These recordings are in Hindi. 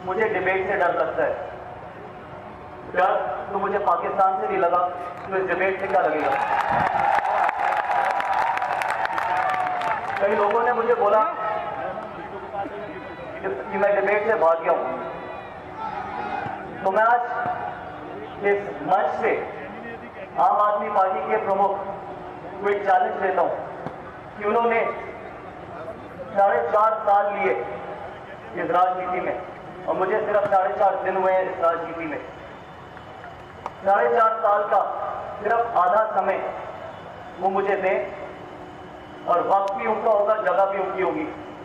मुझे डिबेट से डर लगता है। डर तो मुझे पाकिस्तान से नहीं लगा, तो इस डिबेट से क्या लगेगा। कई लोगों ने मुझे बोला कि मैं डिबेट से भाग गया हूं, तो मैं आज इस मंच से आम आदमी पार्टी के प्रमुख को एक चैलेंज देता हूं कि उन्होंने 4.5 साल लिए इस राजनीति में, और मुझे सिर्फ 4.5 दिन हुए इस राजनीति में। 4.5 साल का सिर्फ आधा समय वो मुझे दें, और वक्त भी उनका होगा, जगह भी उनकी होगी।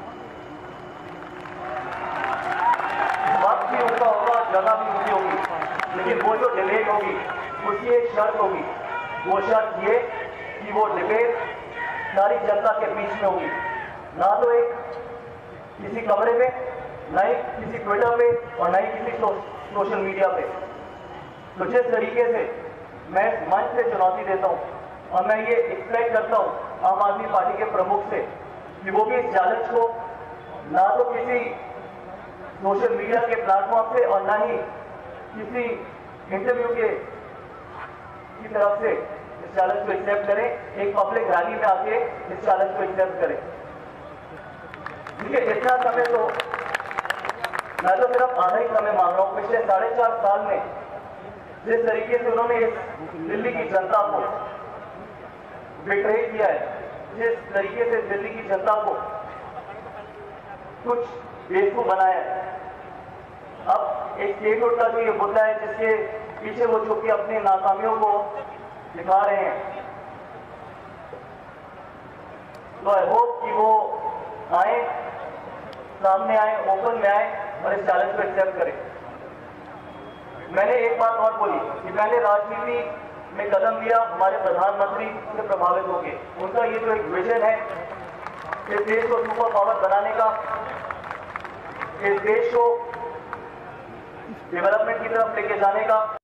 वक्त भी उनका होगा, जगह भी उनकी होगी, लेकिन वो जो डिबेट होगी उसकी एक शर्त होगी। वो शर्त ये कि वो डिबेट सारी जनता के बीच में होगी, ना तो एक किसी कमरे में, ना ही किसी ट्विटर पे, और ना ही किसी सोशल मीडिया पे। तो जिस तरीके से मैं इस मंच से चुनौती देता हूं, और मैं ये एक्सपेक्ट करता हूं आम आदमी पार्टी के प्रमुख से कि वो भी इस चैलेंज को ना तो किसी सोशल मीडिया के प्लेटफॉर्म से, और ना ही किसी इंटरव्यू की तरफ से इस चैलेंज को एक्सेप्ट करें, एक पब्लिक रैली में आके इस चैलेंज को एक्सेप्ट करें। देखिए, इतना समय तो मैं तो सिर्फ आधा ही समय मांग रहा हूं। पिछले 4.5 साल में जिस तरीके से उन्होंने इस दिल्ली की जनता को बिट्रे किया है, जिस तरीके से दिल्ली की जनता को कुछ बेवकूफ बनाया है, अब एक स्टेटहुड का जो ये मुद्दा है जिसके पीछे वो छुपी अपनी नाकामियों को दिखा रहे हैं, तो आई होप कि वो आए, सामने आए, ओपन में आए और इस चैलेंज को एक्सेप्ट करें। मैंने एक बात और बोली कि मैंने राजनीति में कदम लिया हमारे प्रधानमंत्री से प्रभावित होकर। उनका ये जो एक विजन है इस देश को सुपर पावर बनाने का, इस देश को डेवलपमेंट की तरफ लेके जाने का,